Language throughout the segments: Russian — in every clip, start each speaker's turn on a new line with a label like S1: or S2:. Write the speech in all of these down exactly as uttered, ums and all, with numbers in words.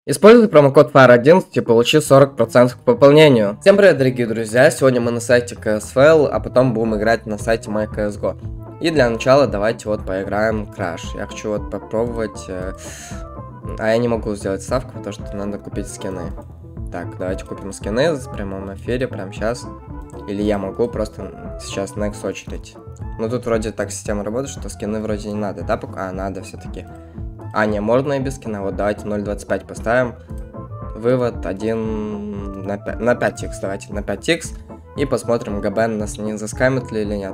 S1: Используй промокод файр одиннадцать и получи сорок процентов к пополнению. Всем привет, дорогие друзья! Сегодня мы на сайте си эс эф эл, а потом будем играть на сайте май си эс го. И для начала давайте вот поиграем Crash. Я хочу вот попробовать... Э... А я не могу сделать ставку, потому что надо купить скины. Так, давайте купим скины в прямом эфире, прямо сейчас. Или я могу просто сейчас next очередь. Но тут вроде так система работает, что скины вроде не надо, да? А, надо все-таки. А, не, можно и без скина. Вот давайте ноль двадцать пять поставим. Вывод один на пять, на пять икс. Давайте на пять икс. И посмотрим, ГБ нас не заскамит ли или нет.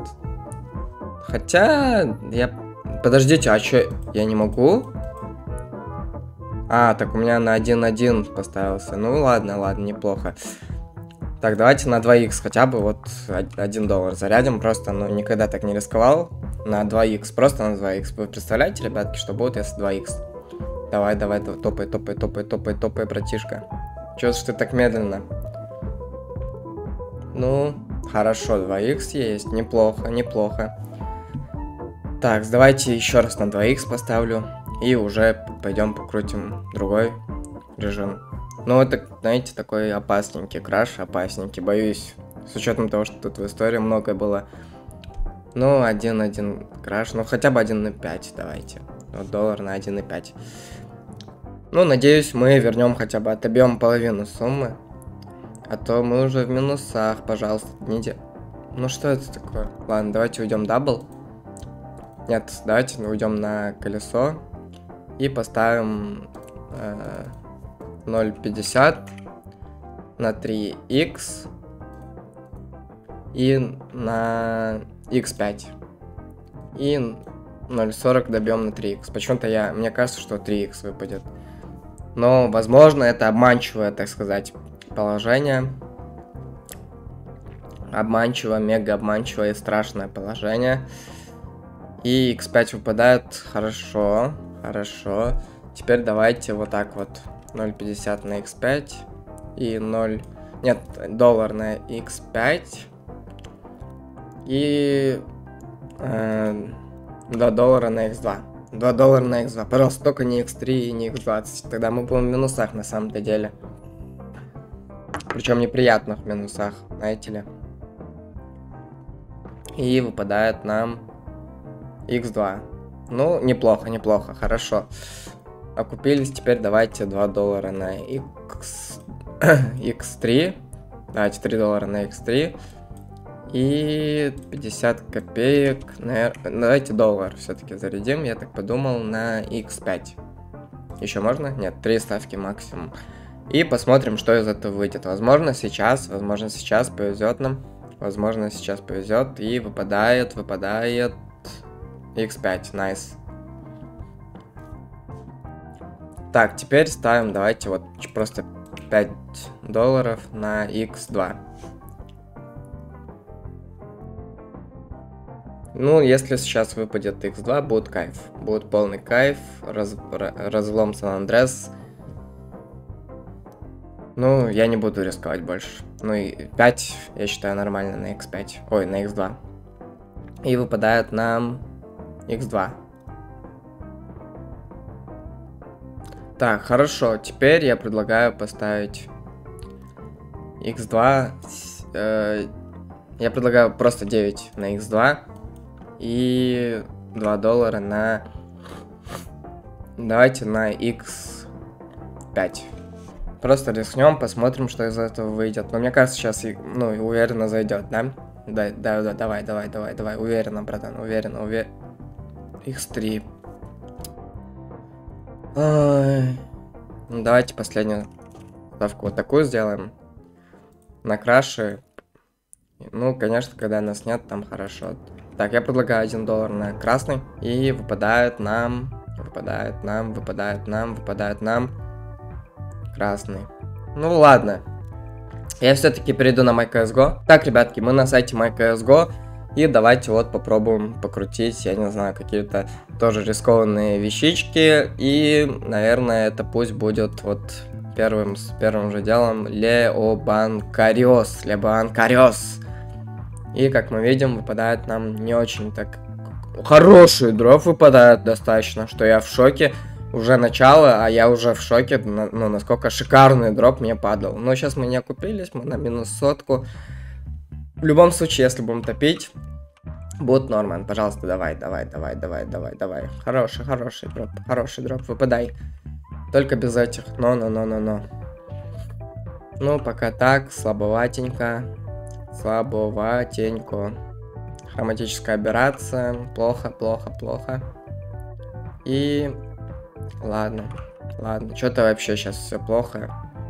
S1: Хотя, я... Подождите, а что, я не могу? А, так у меня на один один поставился. Ну ладно, ладно, неплохо. Так, давайте на два икс хотя бы вот один доллар зарядим. Просто, ну, никогда так не рисковал. На два икс, просто на два икс. Вы представляете, ребятки, что будет, если два икс? Давай, давай, топай, топай, топай, топай, топай, братишка. Чё ж ты так медленно? Ну, хорошо, два икс есть. Неплохо, неплохо. Так, давайте еще раз на два икс поставлю. И уже пойдем покрутим другой режим. Ну, это, знаете, такой опасненький краш, опасненький, боюсь. С учетом того, что тут в истории много было. Ну, один один краш, ну, хотя бы один на пять давайте. Вот доллар на один и пять. Ну, надеюсь, мы вернем хотя бы, отобьем половину суммы. А то мы уже в минусах, пожалуйста, не де... Ну, что это такое? Ладно, давайте уйдем дабл. Нет, давайте уйдем на колесо. И поставим... Э ноль пятьдесят на три икс и на икс пять. И ноль сорок добьем на три икс. Почему-то я, мне кажется, что три икс выпадет. Но, возможно, это обманчивое, так сказать, положение. Обманчивое, мега обманчивое и страшное положение. И икс пять выпадает. Хорошо, хорошо. Теперь давайте вот так вот. ноль пятьдесят на икс пять и ноль... Нет, доллар на икс пять и э, два доллара на икс два. два доллара на икс два. Пожалуйста, только не икс три и не икс двадцать. Тогда мы будем в минусах на самом-то деле. Причем неприятных минусах, знаете ли. И выпадает нам икс два. Ну, неплохо, неплохо, хорошо. Окупились, теперь давайте два доллара на икс три. Давайте три доллара на икс три. И пятьдесят копеек. Наверное, давайте доллар все-таки зарядим. Я так подумал, на икс пять. Еще можно? Нет, три ставки максимум. И посмотрим, что из этого выйдет. Возможно, сейчас, возможно, сейчас повезет нам. Возможно, сейчас повезет. И выпадает, выпадает икс пять. Найс. Так, теперь ставим, давайте вот просто пять долларов на икс два. Ну, если сейчас выпадет икс два, будет кайф. Будет полный кайф, раз, разлом Сан-Андрес. Ну, я не буду рисковать больше. Ну и пять, я считаю, нормально на икс пять. Ой, на икс два. И выпадает нам икс два. Так, хорошо, теперь я предлагаю поставить икс два, э, я предлагаю просто девять на икс два и два доллара на, давайте на икс пять. Просто рискнем, посмотрим, что из этого выйдет. Но мне кажется, сейчас, ну, уверенно зайдет, да? Да, да, да, давай, давай, давай, давай, уверенно, братан, уверенно, уверенно. икс три. Ой. Ну, давайте последнюю ставку вот такую сделаем. На краше. Ну, конечно, когда нас нет, там хорошо. Так, я предлагаю один доллар на красный. И выпадает нам... Выпадает нам, выпадает нам, выпадает нам... Красный. Ну, ладно. Я все-таки перейду на май си эс го. Так, ребятки, мы на сайте май си эс го. И давайте вот попробуем покрутить, я не знаю, какие-то тоже рискованные вещички. И, наверное, это пусть будет вот первым, с первым же делом Леобанкариос. Леобанкариос. И, как мы видим, выпадает нам не очень так... Хороший дроп выпадает достаточно, что я в шоке. уже начало, а я уже в шоке, ну, насколько шикарный дроп мне падал. Но сейчас мы не окупились, мы на минус сотку. В любом случае, если будем топить, будет нормально. Пожалуйста, давай, давай, давай, давай, давай, давай. Хороший, хороший дроп, хороший дроп, выпадай. Только без этих, но-но-но-но-но. Ну, пока так, слабоватенько, слабоватенько. Хроматическая аберрация, плохо, плохо, плохо. И... Ладно, ладно, что-то вообще сейчас все плохо.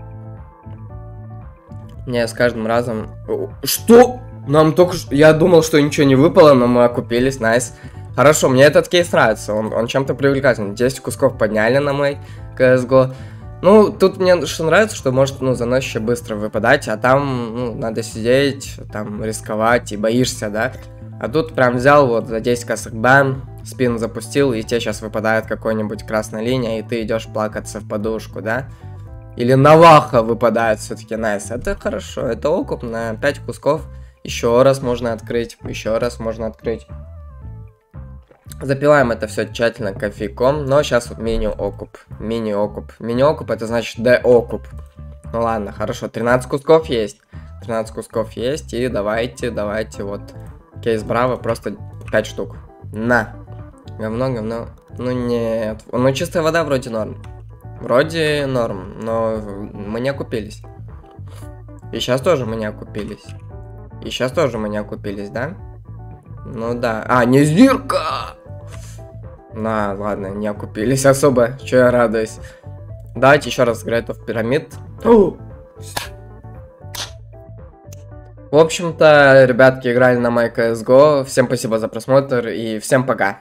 S1: Мне с каждым разом... Что? Нам только что... Я думал, что ничего не выпало, но мы окупились, найс. Хорошо, мне этот кейс нравится, он, он чем-то привлекательный. десять кусков подняли на мой си эс го. Ну, тут мне что нравится, что может, ну, заносчище быстро выпадать, а там, ну, надо сидеть, там, рисковать и боишься, да? А тут прям взял, вот, за десять косых бам, спин запустил, и тебе сейчас выпадает какой-нибудь красная линия, и ты идешь плакаться в подушку, да? Или наваха выпадает все-таки, найс. Это хорошо, это окуп на пять кусков. Еще раз можно открыть, еще раз можно открыть. Запиваем это все тщательно кофейком, но сейчас вот мини-окуп, мини-окуп. Мини-окуп это значит де-окуп. Ну ладно, хорошо, тринадцать кусков есть. тринадцать кусков есть, и давайте, давайте, вот, кейс Браво, просто пять штук. На. Говно, говно. Ну нет, ну чистая вода вроде норм. Вроде норм, но мы не окупились. И сейчас тоже мы не окупились. И сейчас тоже мы не окупились, да? Ну да. А, не зирка! На, ладно, не окупились особо. Че я радуюсь. Давайте еще раз Great of Pyramid. В общем-то, ребятки, играли на мой си эс го. Всем спасибо за просмотр и всем пока.